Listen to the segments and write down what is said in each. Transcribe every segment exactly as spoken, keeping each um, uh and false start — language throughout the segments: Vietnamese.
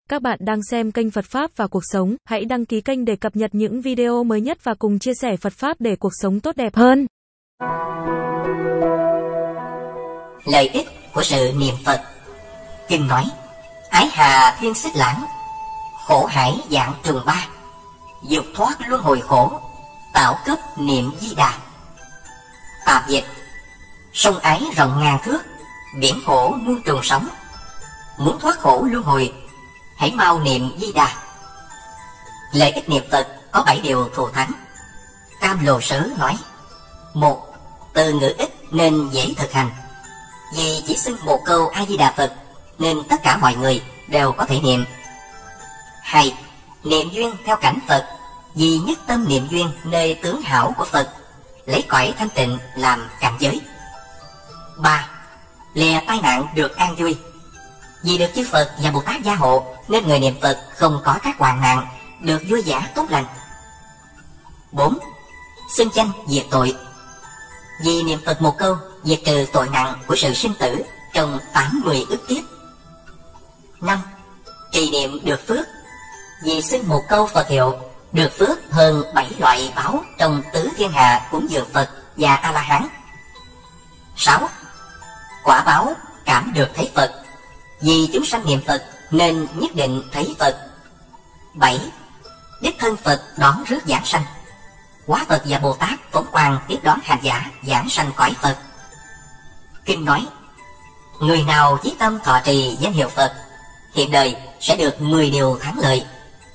Các bạn đang xem kênh Phật Pháp và Cuộc Sống, hãy đăng ký kênh để cập nhật những video mới nhất và cùng chia sẻ Phật Pháp để cuộc sống tốt đẹp hơn. Lợi ích của sự niệm Phật. Kinh nói: ái hà thiên xích lãng, khổ hải dạng trùng ba, dục thoát luân hồi khổ, tạo cấp niệm Di Đà. Tạp dịch: sông ái rộng ngàn thước, biển khổ muôn trùng sóng. Muốn thoát khổ luân hồi, hãy mau niệm Di Đà. Lợi ích niệm Phật có bảy điều thù thắng. Cam Lồ Sớ nói: một, từ ngữ ít nên dễ thực hành. Vì chỉ xưng một câu A Di Đà Phật nên tất cả mọi người đều có thể niệm. Hai, niệm duyên theo cảnh Phật. Vì nhất tâm niệm duyên nơi tướng hảo của Phật, lấy cõi thanh tịnh làm cảnh giới. Ba, lìa tai nạn được an vui. Vì được chư Phật và Bồ Tát gia hộ nên người niệm Phật không có các hoạn nạn, được vui vẻ tốt lành. Bốn, xưng danh diệt tội. Vì niệm Phật một câu diệt trừ tội nặng của sự sinh tử trong tám mươi ức kiếp. Năm, trì niệm được phước. Vì xưng một câu Phật hiệu được phước hơn bảy loại báo trong tứ thiên hạ cúng dường Phật và A La Hán. Sáu, quả báo cảm được thấy Phật. Vì chúng sanh niệm Phật nên nhất định thấy Phật. Bảy, đích thân Phật đón rước giảng sanh. Hóa Phật và Bồ Tát phóng quang tiếp đón hành giả giảng sanh cõi Phật. Kinh nói: người nào chí tâm thọ trì danh hiệu Phật, hiện đời sẽ được mười điều thắng lợi.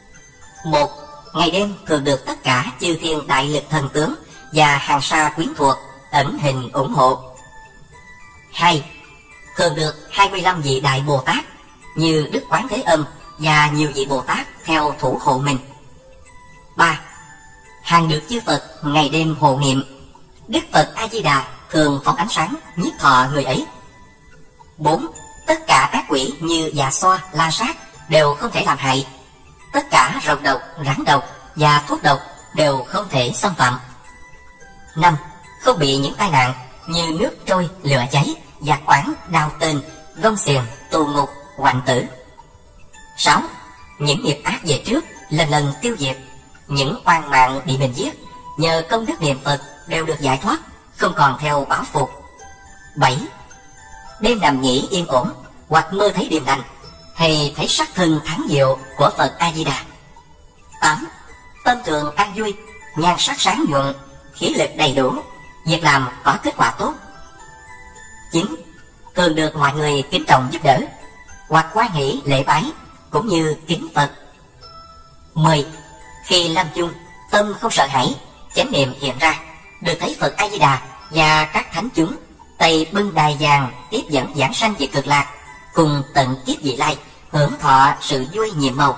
Một, ngày đêm thường được tất cả chư thiên đại lực thần tướng và hàng sa quyến thuộc ẩn hình ủng hộ. Hai, thường được hai mươi lăm vị đại Bồ Tát như Đức Quán Thế Âm và nhiều vị Bồ Tát theo thủ hộ mình. Ba, hàng được chư Phật ngày đêm hộ niệm. Đức Phật A Di Đà thường phóng ánh sáng nhiếp thọ người ấy. Bốn, tất cả ác quỷ như già xoa, la sát đều không thể làm hại. Tất cả rồng độc, rắn độc và thuốc độc đều không thể xâm phạm. Năm, không bị những tai nạn như nước trôi, lửa cháy, giặc oán, đao tên, gông xiềng, tù ngục, hoạnh tử. Sáu, những nghiệp ác về trước lần lần tiêu diệt. Những oan mạng bị mình giết nhờ công đức niệm Phật đều được giải thoát, không còn theo báo phục. Bảy, đêm nằm nghỉ yên ổn hoặc mơ thấy điềm lành, hay thấy sắc thân thắng diệu của Phật A Di Đà. Tám, tâm thường an vui, nhan sắc sáng nhuận, khí lực đầy đủ, việc làm có kết quả tốt. Chín, thường được mọi người kính trọng giúp đỡ, hoặc hoan hỷ lễ bái cũng như kính Phật. Mười, khi lâm chung tâm không sợ hãi, chánh niệm hiện ra, được thấy Phật A Di Đà và các thánh chúng tay bưng đài vàng tiếp dẫn giảng sanh về Cực Lạc, cùng tận kiếp vị lai hưởng thọ sự vui nhiệm màu.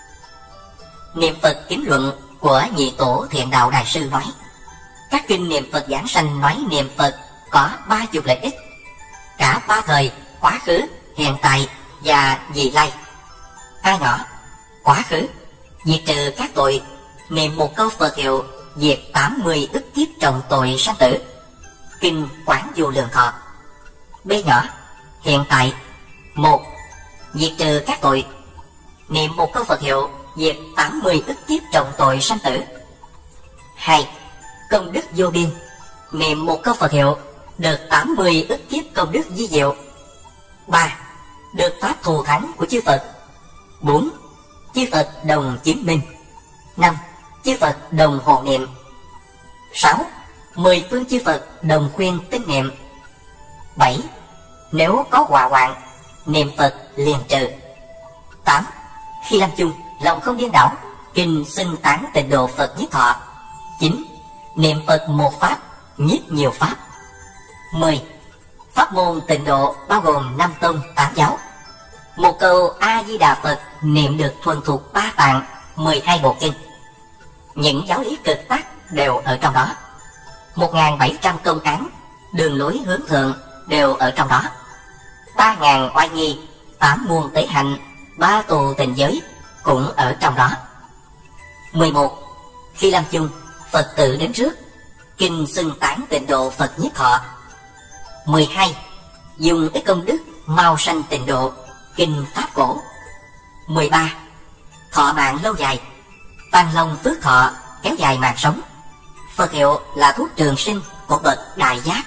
Niệm Phật Kính Luận của Nhị Tổ Thiện Đạo Đại Sư nói: các kinh niệm Phật giảng sanh nói niệm Phật có ba chục lợi ích, cả ba thời, quá khứ, hiện tại và vị lai. A nhỏ, quá khứ, diệt trừ các tội, niệm một câu Phật hiệu diệt tám mươi ức kiếp trọng tội sanh tử. Kinh Quán Vô Lượng Thọ. B nhỏ, hiện tại. Một, diệt trừ các tội, niệm một câu Phật hiệu diệt tám mươi ức kiếp trọng tội sanh tử. Hai, công đức vô biên, niệm một câu Phật hiệu được tám mươi ức kiếp công đức di diệu. Ba, được pháp thù thắng của chư Phật. Bốn, chư Phật đồng chứng minh. Năm, chư Phật đồng hộ niệm. Sáu, mười phương chư Phật đồng khuyên tinh niệm. Bảy, nếu có họa hoạn, niệm Phật liền trừ. Tám, khi lâm chung lòng không điên đảo, kinh xưng tán tịnh độ Phật nhiếp thọ. Chín, niệm Phật một pháp, nhiếp nhiều pháp. Mười, pháp môn tịnh độ bao gồm năm tông tám giáo. Một câu A Di Đà Phật niệm được thuần thuộc ba tạng, mười hai bộ kinh. Những giáo lý cực tắc đều ở trong đó. Một nghìn bảy trăm công án, đường lối hướng thượng đều ở trong đó. Ba ngàn oai nghi, tám muôn tế hạnh, ba tù tình giới cũng ở trong đó. Mười một, khi lâm chung Phật tự đến trước, kinh xưng tán tịnh độ Phật nhiếp thọ. Mười hai, dùng cái công đức mau sanh tịnh độ, kinh pháp cổ. mười ba. Thọ mạng lâu dài. Tăng long phước thọ, kéo dài mạng sống. Phật hiệu là thuốc trường sinh của bậc đại giác.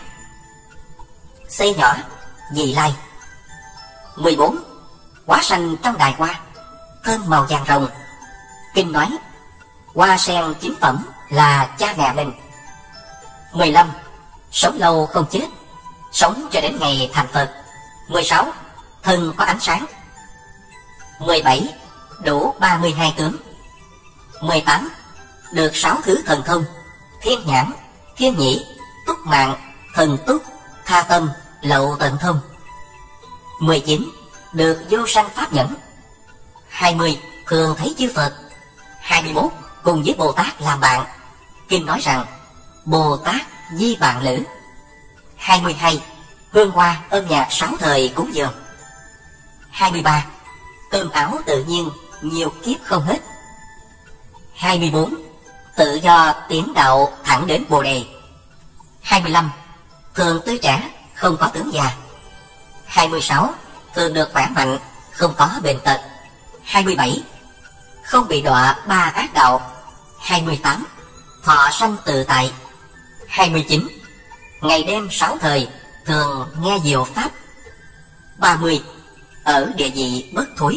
Xây nhỏ, vị lai. mười bốn. Hoa xanh trong đài hoa, thơm màu vàng rồng. Kinh nói, hoa sen chính phẩm là cha mẹ mình. mười lăm. Sống lâu không chết, sống cho đến ngày thành Phật. mười sáu. Thân có ánh sáng. mười bảy. Đủ ba mươi hai tướng. mười tám. Được sáu thứ thần thông: thiên nhãn, thiên nhĩ, túc mạng, thần túc, tha tâm, lậu tận thông. mười chín. Được vô sanh pháp nhẫn. hai mươi. Thường thấy chư Phật. hai mươi mốt. Cùng với Bồ Tát làm bạn. Kinh nói rằng Bồ Tát di bạn lữ. hai mươi hai. Hương hoa âm nhạc sáu thời cúng dường. hai mươi ba. Cơm áo tự nhiên, nhiều kiếp không hết. hai mươi bốn. Tự do tiến đạo thẳng đến Bồ Đề. hai mươi lăm. Thường tươi trẻ, không có tướng già. hai mươi sáu. Thường được khỏe mạnh, không có bệnh tật. hai mươi bảy. Không bị đọa ba ác đạo. hai mươi tám. Thọ sanh tự tại. hai mươi chín. Ngày đêm sáu thời, thường nghe diệu pháp. ba mươi. Ở địa vị bất thối.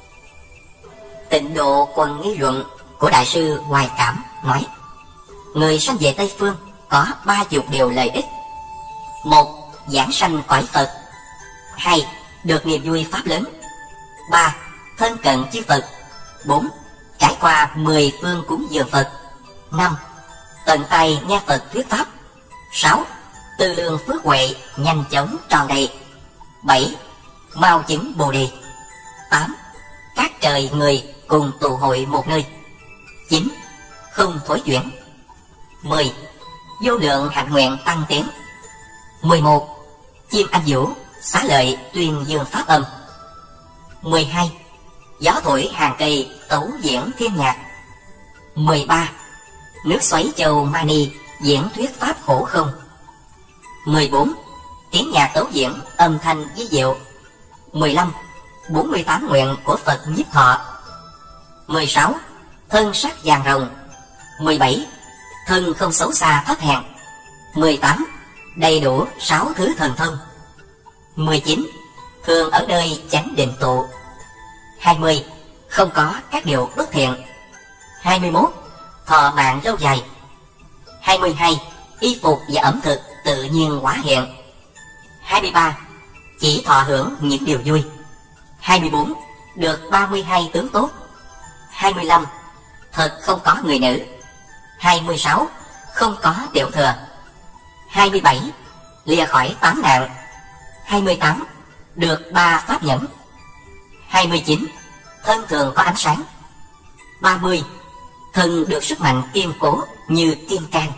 Tịnh Độ Quần Nghi Luận của Đại sư Hoài Cảm nói, người sanh về Tây Phương có ba chục điều lợi ích. Một. Giảng sanh cõi Phật. Hai. Được niềm vui pháp lớn. Ba. Thân cận chư Phật. Bốn. Trải qua mười phương cúng dường Phật. Năm. Tận tay nghe Phật thuyết pháp. Sáu. Tư lương phước huệ nhanh chóng tròn đầy. Bảy. Mau chứng Bồ Đề. Tám. Các trời người cùng tụ hội một nơi. Chín. Không thối chuyển. Mười. Vô lượng hạnh nguyện tăng tiến. Mười một. Chim anh vũ xá lợi tuyên dương pháp âm. Mười hai. Gió thổi hàng cây tấu diễn thiên nhạc. Mười ba. Nước xoáy châu Mani diễn thuyết pháp khổ không. Mười bốn. Tiếng nhạc tấu diễn âm thanh vi diệu. Mười lăm. Bốn mươi tám nguyện của Phật Nhiếp Thọ. Mười sáu. Thân sắc vàng rồng. Mười bảy. Thân không xấu xa thấp hèn. Mười tám. Đầy đủ sáu thứ thần thông. Mười chín. Thường ở nơi chánh định tụ. Hai mươi. Không có các điều bất thiện. Hai mươi mốt. Thọ mạng lâu dài. Hai mươi hai. Y phục và ẩm thực tự nhiên hóa hiện. Hai mươi ba. Chỉ thọ hưởng những điều vui. Hai mươi bốn. Được ba mươi hai tướng tốt. Hai mươi lăm. Thật không có người nữ. Hai mươi sáu. Không có tiểu thừa. Hai mươi bảy. Lìa khỏi tám nạn. Hai mươi tám. Được ba pháp nhẫn. Hai mươi chín. Thân thường có ánh sáng. Ba mươi. Thân được sức mạnh kiên cố như kim cang.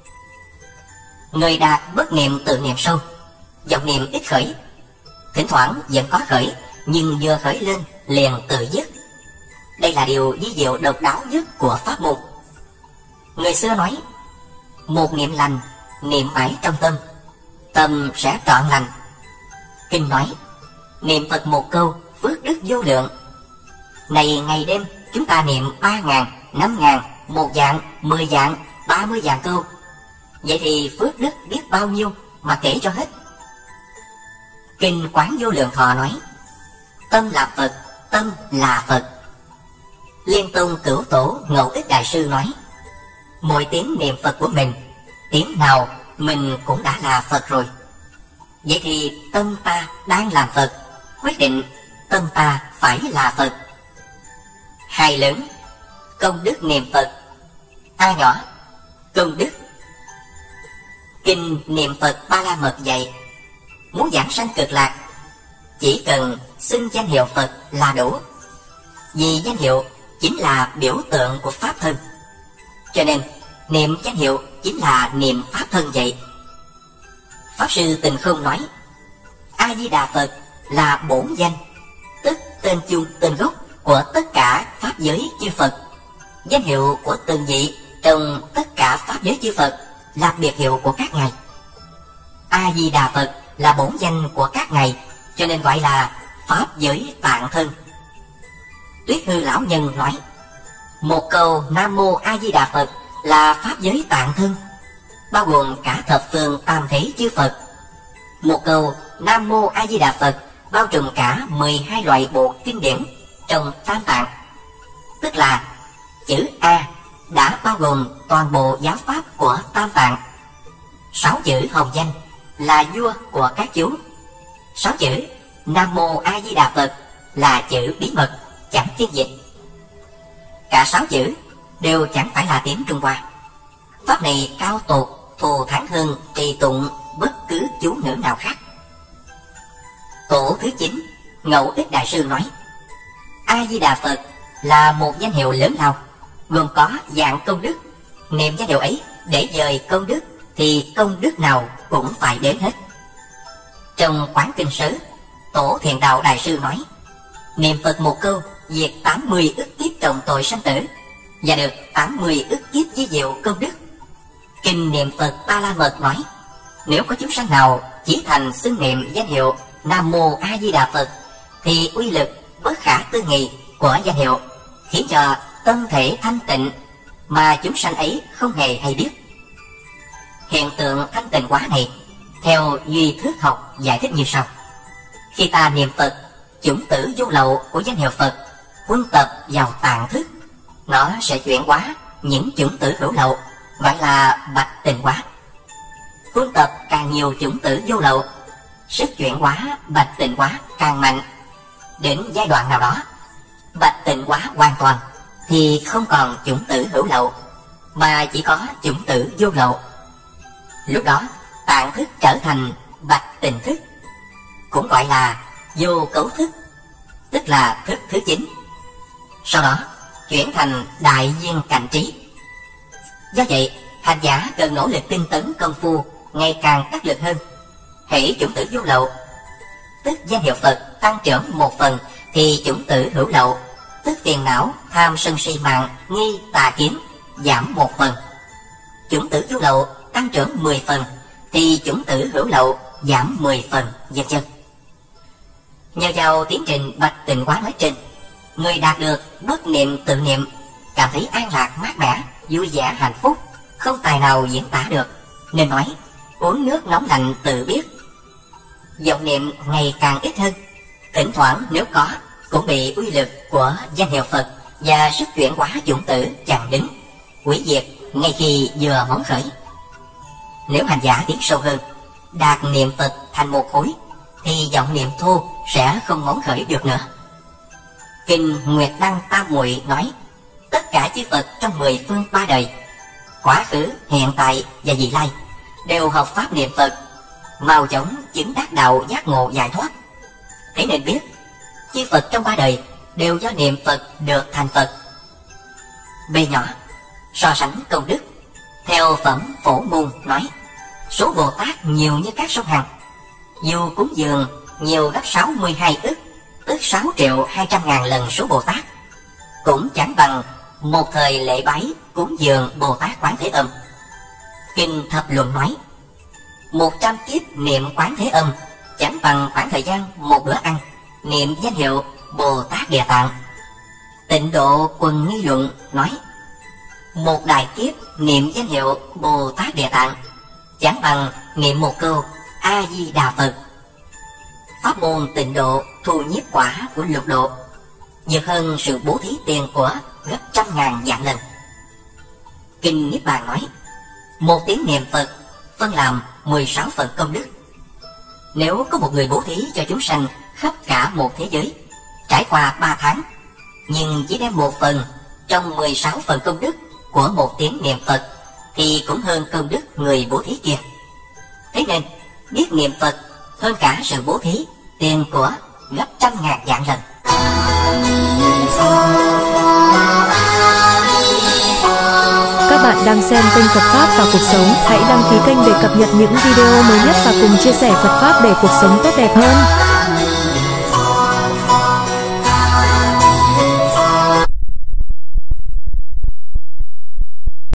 Người đạt bất niệm tự niệm sâu, vọng niệm ít khởi. Thỉnh thoảng vẫn có khởi, nhưng vừa khởi lên liền tự dứt. Đây là điều vi diệu độc đáo nhất của pháp môn. Người xưa nói, một niệm lành, niệm mãi trong tâm, tâm sẽ trọn lành. Kinh nói, niệm Phật một câu, phước đức vô lượng. Này ngày đêm chúng ta niệm ba ngàn, năm ngàn, một vạn, mười vạn, ba mươi vạn câu. Vậy thì phước đức biết bao nhiêu mà kể cho hết. Kinh Quán Vô Lượng Thọ nói, tâm là Phật, tâm là Phật. Liên Tông Cửu Tổ Ngẫu Ích Đại Sư nói, mỗi tiếng niệm Phật của mình, tiếng nào mình cũng đã là Phật rồi. Vậy thì tâm ta đang làm Phật, quyết định tâm ta phải là Phật. Hai lớn, công đức niệm Phật. A nhỏ, công đức. Kinh niệm Phật Ba La Mật dạy, muốn giảng sanh cực lạc, chỉ cần xưng danh hiệu Phật là đủ. Vì danh hiệu chính là biểu tượng của pháp thân, cho nên niệm danh hiệu chính là niệm pháp thân vậy. Pháp sư Tình Không nói, A Di Đà Phật là bổn danh, tức tên chung tên gốc của tất cả pháp giới chư Phật. Danh hiệu của từng vị trong tất cả pháp giới chư Phật là biệt hiệu của các ngài. A Di Đà Phật là bổn danh của các ngài, cho nên gọi là pháp giới tạng thân. Tuyết Hư lão nhân nói: một câu Nam Mô A Di Đà Phật là pháp giới tạng thân, bao gồm cả thập phương tam thế chư Phật. Một câu Nam Mô A Di Đà Phật bao trùm cả mười hai loại bộ kinh điển trong tam tạng. Tức là chữ A đã bao gồm toàn bộ giáo pháp của tam tạng. Sáu chữ hồng danh là vua của các chú. Sáu chữ Nam Mô A Di Đà Phật là chữ bí mật, chẳng phiên dịch. Cả sáu chữ đều chẳng phải là tiếng Trung Hoa. Pháp này cao tột, thù thắng hơn trì tụng bất cứ chú ngữ nào khác. Tổ thứ chín Ngẫu Ích Đại Sư nói: A Di Đà Phật là một danh hiệu lớn lao, gồm có dạng công đức. Niệm danh hiệu ấy để dời công đức thì công đức nào cũng phải đến hết. Trong Quán Kinh Sớ, Tổ Thiện Đạo Đại Sư nói: niệm Phật một câu diệt tám mươi ức kiếp trồng tội sanh tử, và được tám mươi ức kiếp di diệu công đức. Kinh Niệm Phật Ba La Mật nói: nếu có chúng sanh nào chỉ thành xưng niệm danh hiệu Nam Mô A Di Đà Phật thì uy lực bất khả tư nghị của danh hiệu khiến cho tâm thể thanh tịnh mà chúng sanh ấy không hề hay biết. Hiện tượng thanh tịnh hóa này theo duy thuyết học giải thích như sau: khi ta niệm Phật, chủng tử vô lậu của danh hiệu Phật huân tập vào tạng thức, nó sẽ chuyển hóa những chủng tử hữu lậu, gọi là bạch tịnh hóa. Huân tập càng nhiều chủng tử vô lậu, sức chuyển hóa bạch tịnh hóa càng mạnh. Đến giai đoạn nào đó, bạch tịnh hóa hoàn toàn thì không còn chủng tử hữu lậu, mà chỉ có chủng tử vô lậu. Lúc đó tạng thức trở thành bạch tịnh thức, cũng gọi là vô cấu thức, tức là thức thứ chín. Sau đó chuyển thành đại viên cảnh trí. Do vậy, hành giả cần nỗ lực tinh tấn công phu ngày càng đắc lực hơn. Hễ chủng tử vô lậu, tức danh hiệu Phật tăng trưởng một phần, thì chủng tử hữu lậu, tức phiền não, tham sân si mạng, nghi tà kiến, giảm một phần. Chủng tử vô lậu tăng trưởng mười phần, thì chủng tử hữu lậu giảm mười phần, vân vân. Nhờ vào tiến trình bạch tịnh hóa nói trên, người đạt được bất niệm tự niệm, cảm thấy an lạc mát mẻ, vui vẻ hạnh phúc, không tài nào diễn tả được, nên nói uống nước nóng lạnh tự biết. Vọng niệm ngày càng ít hơn, thỉnh thoảng nếu có cũng bị uy lực của danh hiệu Phật và sức chuyển hóa chủng tử chặn đứng, hủy diệt ngay khi vừa món khởi. Nếu hành giả tiến sâu hơn, đạt niệm Phật thành một khối, thì vọng niệm thô sẽ không món khởi được nữa. Kinh Nguyệt Đăng Tam Muội nói: tất cả chư Phật trong mười phương ba đời, quá khứ, hiện tại và vị lai, đều học pháp niệm Phật, mau chóng chứng đắc đạo giác ngộ giải thoát. Thế nên biết, chư Phật trong ba đời đều do niệm Phật được thành Phật. B nhỏ, so sánh công đức. Theo Phẩm Phổ Môn nói, số Bồ Tát nhiều như các sông Hằng, dù cúng dường nhiều gấp sáu mươi hai ức, tức sáu triệu hai trăm ngàn lần số Bồ Tát, cũng chẳng bằng một thời lễ bái cúng dường Bồ Tát Quán Thế Âm. Kinh Thập Luận nói, một trăm kiếp niệm Quán Thế Âm chẳng bằng khoảng thời gian một bữa ăn niệm danh hiệu Bồ Tát Địa Tạng. Tịnh Độ Quần Nghi Luận nói, một đại kiếp niệm danh hiệu Bồ Tát Địa Tạng chẳng bằng niệm một câu A Di Đà Phật. Pháp môn Tịnh Độ thu nhiếp quả của Lục Độ vượt hơn sự bố thí tiền của gấp trăm ngàn vạn lần. Kinh Niết Bàn nói, một tiếng niệm Phật phân làm mười sáu phần công đức. Nếu có một người bố thí cho chúng sanh khắp cả một thế giới trải qua ba tháng, nhưng chỉ đem một phần trong mười sáu phần công đức của một tiếng niệm Phật, thì cũng hơn công đức người bố thí kia. Thế nên biết niệm Phật hơn cả sự bố thí tiền của gấp trăm ngàn vạn lần. Các bạn đang xem kênh Phật Pháp và Cuộc Sống. Hãy đăng ký kênh để cập nhật những video mới nhất và cùng chia sẻ Phật Pháp để cuộc sống tốt đẹp hơn.